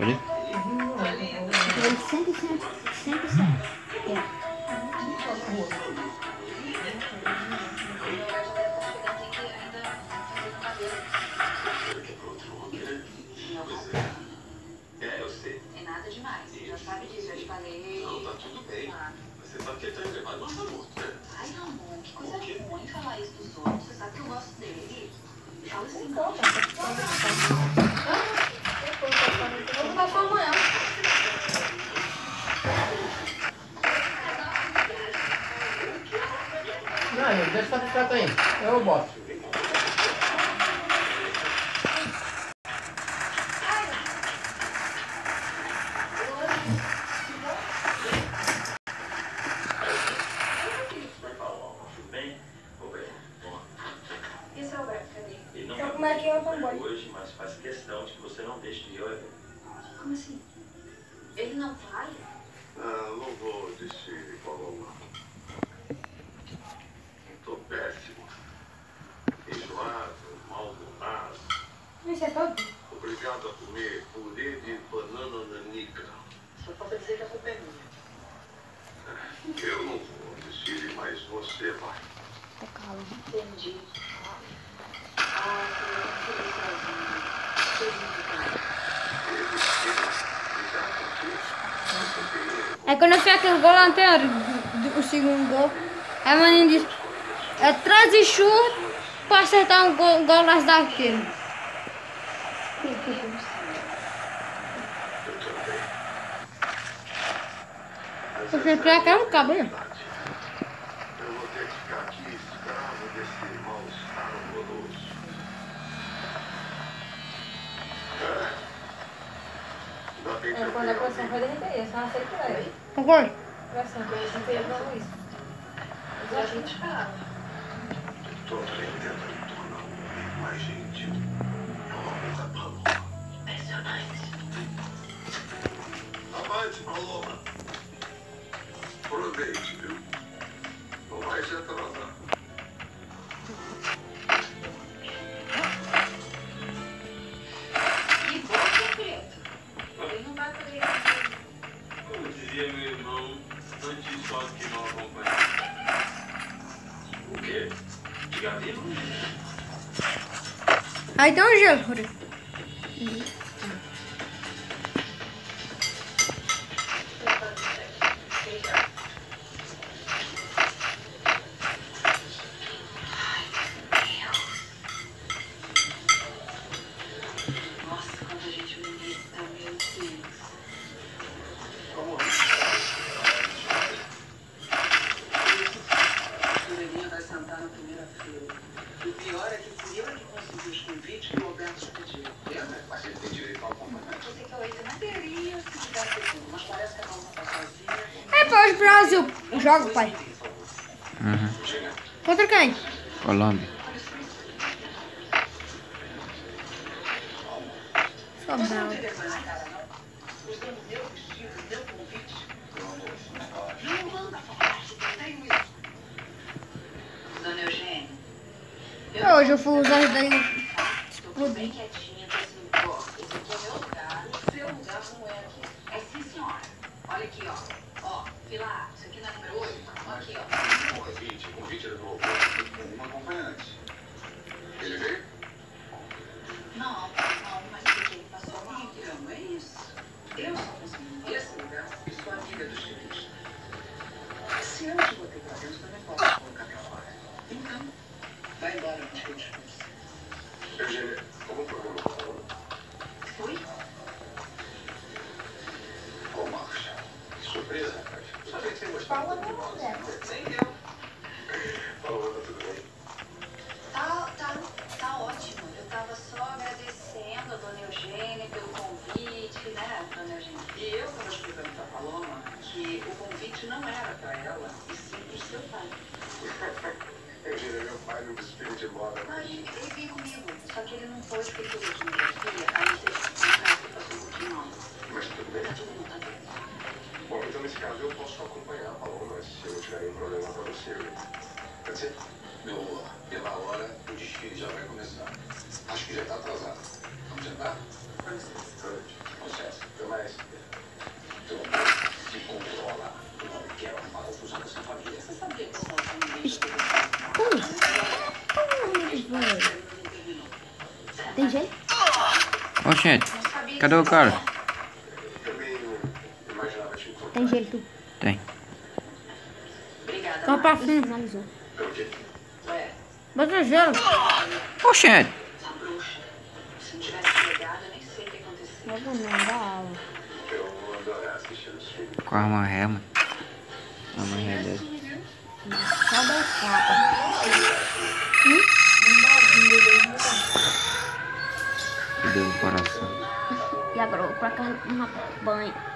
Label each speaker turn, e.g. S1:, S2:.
S1: Ready?
S2: 100%. Yeah.
S3: Eu sei. É nada demais. Você já sabe disso, eu te falei.
S4: Não, tá tudo bem. Você sabe que ele tá levado mais morto, né?
S3: Ai, Ramon, que coisa ruim falar isso dos outros. Você sabe que eu gosto dele. Fala assim, não.
S5: Vamos botar só amanhã.
S6: Não, gente, deixa essa bicicleta aí. Eu boto.
S3: Esse é o Alberto, cadê?
S4: Ele não
S5: Então,
S4: vai
S5: como é que eu
S4: poder
S5: vou?
S4: hoje, mas faz questão de que você não deixe de ir ao evento.
S3: Como assim? Ele não vai?
S4: Não vou descer, Paloma. Tô péssimo. Enjoado, mal-humorado.
S5: Isso é todo?
S4: Obrigado a comer purê de banana nanica.
S3: Só falta dizer que a culpa é minha.
S4: Eu não vou descer, mas você vai.
S3: Entendi. Eu não sozinho.
S2: É quando eu fiz aquele gol anterior, o segundo gol, aí a menina disse, traz e chuta pra acertar um gol nas daquele. Você quer que eu não cabe, né?
S4: Eu vou ter que ficar aqui escravo desse mal-estar horroroso. Ainda bem que eu
S5: Quando a pressão foi derreter, só não sei o que é.
S2: Concordo?
S5: Pressão, que eu sentei pra isso.
S3: Eu acho que te falava.
S4: tô aprendendo a me tornar um homem mais gentil. Porra, Paloma.
S3: Impressionante.
S4: Avante, Paloma. Aproveite, viu? Não vai se atrasar.
S3: Que bom que é preto. Ele não vai poder ir.
S4: Como dizia meu irmão, antes só que não acompanha. O quê? Diga vivo?
S2: Aí tem um gelo, Rodrigo.
S3: Nossa, quando a gente medita, meu Deus.
S4: Como
S3: A Jurelinha vai sentar na primeira fila. E o pior é que fui eu que consegui os convites que o Alberto já pediu.
S4: Mas ele tem direito ao acompanhante.
S3: Eu sei que eu ia na teoria se tivesse tudo, mas parece que a Paloma tá sozinha.
S2: É para hoje, Brasil. Joga, pai.
S1: Uhum.
S2: Contra quem?
S1: Colômbia.
S2: Só
S3: Não
S2: bela.
S3: tem vergonha na cara, não? Usando meu vestido, meu convite. Não manda falar, eu tenho isso. Dona Eugênia.
S2: Hoje eu fui usar isso daí.
S3: Estou bem quietinha, tô assim, ó, esse aqui é meu lugar, o seu lugar não é aqui. É sim, senhora. Olha aqui, ó. Ó, fila, isso aqui não é número 8? Aqui, ó.
S4: O convite era do avô com um acompanhante. Ele veio?
S3: Não, mas porque ele passou a mão. Não, é isso. Eu só consegui esse lugar e sou amiga do estilista. Se eu te botei pra dentro, eu não posso colocar pra fora. Então, vai embora antes que eu te expulse.
S4: Eugênia, como foi o programa?
S3: Fui?
S4: Qual marcha? Que surpresa, rapaz. Sabia que você gostava tanto de nós. Nem eu. Falou, tá tudo bem?
S3: Tá ótimo. Eu tava só agradecendo a Dona Eugênia pelo convite, né, Dona Eugênia? E eu tava explicando pra Paloma que o convite não era pra ela, e sim pro seu pai.
S4: Eugênia, meu pai no desfile de moda.
S3: Mas ele veio comigo, só que ele não foi porque ele tinha minha filha, aí teve que ficar aqui fazer um pouquinho mais.
S4: Mas tudo bem?
S3: Tá todo mundo tá bem.
S4: Bom, então nesse caso eu posso acompanhar a Paloma se eu não tiver nenhum problema pra você. Pode ser? Meu amor, pela hora o desfile já vai começar. Acho que já tá atrasado. Vamos jantar?
S3: Com licença.
S4: Com licença.
S2: Tem gelo?
S1: Oxente, cadê o cara?
S4: Também imaginava te encontrar.
S2: Tem gelo, tu.
S1: Tem.
S3: Obrigada.
S2: Só pra finalizar.
S4: Pelo quê?
S3: Ué,
S2: Bota gelo.
S1: Oxente.
S3: essa bruxa. Se não tivesse pegado, eu nem sei o que aconteceu.
S2: Eu vou não dar aula.
S4: Eu vou adorar assistir os filmes.
S1: Com a arma ré, mano. A arma ré dele.
S2: Só da capa.
S1: Que deu no coração.
S2: E agora eu vou pra casa tomar banho.